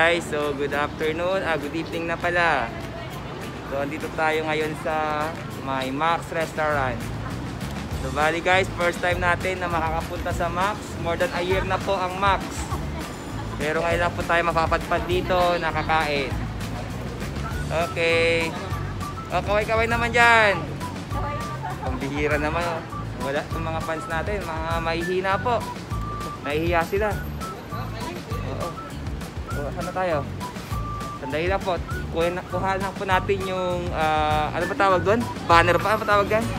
guys, so good afternoon, good evening na pala. So andito tayo ngayon sa may Max Restaurant. So bali guys, first time natin na makakapunta sa Max. More than a year na po ang Max. Pero ngayon lang po tayo mapapadpad dito, nakakain. Okay. O, kaway-kaway naman dyan. Pambihira naman. Wala itong mga fans natin, mga mahihina po. Nahihiya sila. Oo. So, saan na tayo? Sandali lang po. Kuha lang po natin yung, ano ba tawag doon? Banner pa? Ano ba tawag dyan?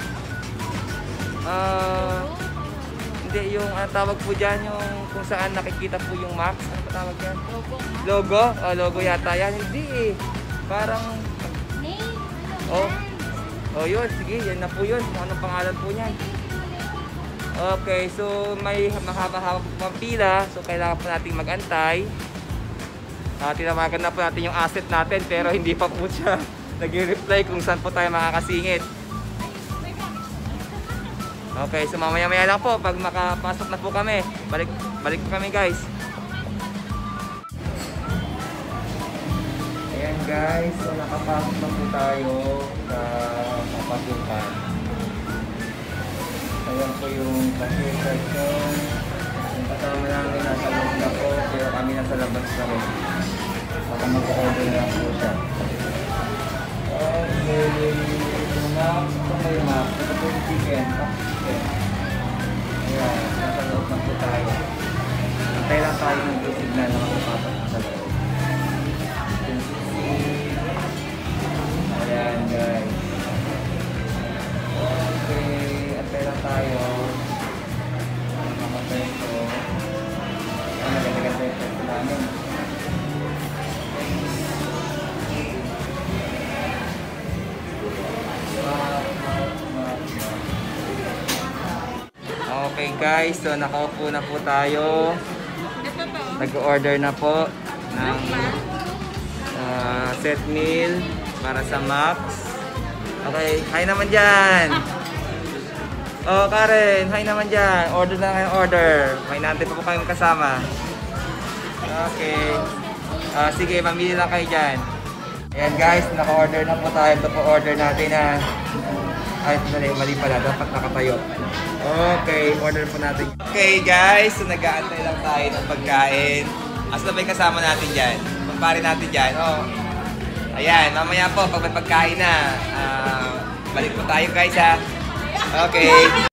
Hindi, yung tawag po dyan, yung kung saan nakikita po yung Max. Ano ba tawag dyan? Logo? Logo yata yan. Hindi eh. Parang... Oh yun. Sige, yan na po yun. Kung anong pangalan po niyan. Okay, so may mahaba-haba pang pila. So kailangan po natin mag-antay. Tinawagan na po natin yung asset natin pero hindi pa po siya nag-reply kung saan po tayo makakasingit. Okay, so mamaya-maya lang po pag makapasok na po kami. Balik po kami guys. Ayan guys, so nakapasok na po tayo sa kapasukan. Ayan po yung cashier section. Yung kasama namin nasa loob na po pero kami nasa labas na rin. Baka mag-order na po siya. Okay, yung Max, ito po yung Max. Ito po yung chicken. Ayan, nasa loob na po tayo. Antay lang tayo ng blue signal na makapasok sa loob. Ayan guys. Okay, antay lang tayo. Makapwesto. Ayan, nagaganda yung pwesto namin. Okay guys, so nakaupo na po tayo. Nag-order na po ng set meal para sa Max. Okay, hi naman dyan. Oh Karen, hi naman dyan. Order na kayo, order. May natin pa po kayong kasama. Okay. Sige, mamili lang kayo dyan. Ayan guys, naka-order na po tayo. Ito po order natin na... Ay, mali pala. Dapat nakatayo. Okay, order po natin. Okay guys, so nag-aantay lang tayo ng pagkain. Asa na ba yung kasama natin dyan? Pagpari natin dyan. Oh. Ayan, mamaya po, pag may pagkain na, balik po tayo guys ha. Okay.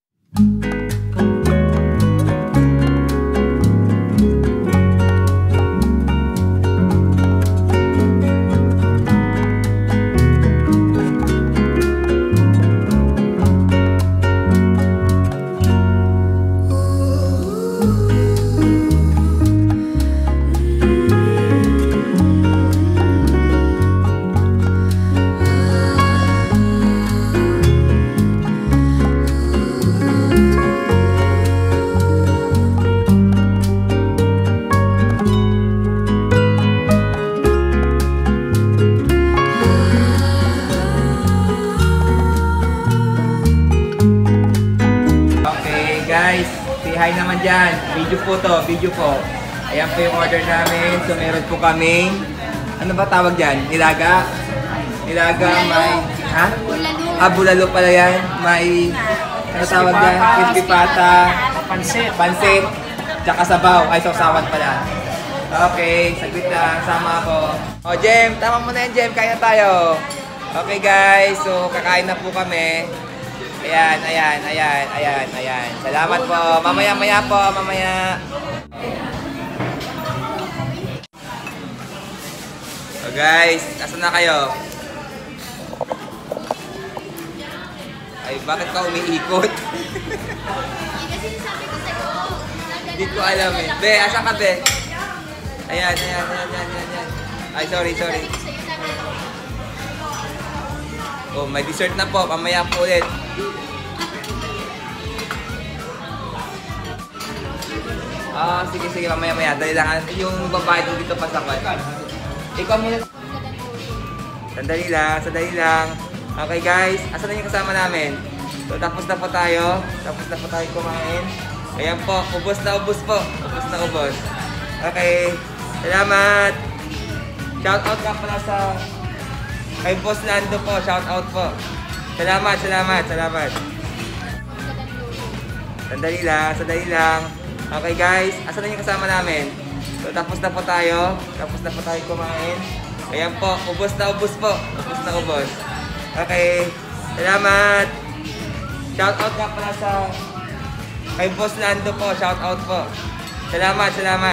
Guys, say hi naman dyan. Video po to, video po. Ayan po yung order namin. So meron po kaming, ano ba tawag dyan? Nilaga? Nilaga, may, ha? Bulalo pala yan. May, ano tawag dyan? Crispy pata. Pansit. Tsaka sabaw. Ay, sausawan pala. Okay, saglit lang. Sama ako. O, Jem, tama mo na yan, Jem. Kaya tayo. Okay guys, so kakain na po kami. Ayan. Salamat po. Mamaya po, mamaya. So guys, nasan na kayo? Ay, bakit ka umiikot? Hindi ko alam eh. Be, asan ka be? Ayan. Ay, sorry. Oh, may dessert na po. Mamaya po ulit. Sige, mamaya. Dali lang. Yung babae doon dito pasakot. Ikaw muna. Sandali lang. Okay guys, asan na yung kasama namin? So tapos na po tayo kumain. Ayan po, ubos na ubos po. Okay. Salamat. Shout out ka pala sa kay Boss Lando po. Shout out po. Salamat, salamat, salamat. Sandali lang. Okay guys, asan na yung kasama namin? So tapos na po tayo kumain. Ayan po, ubos na ubos po. Ubos na ubos. Okay, salamat. Shout out ka pala sa kay Boss Lando po. Shout out po. Salamat, salamat.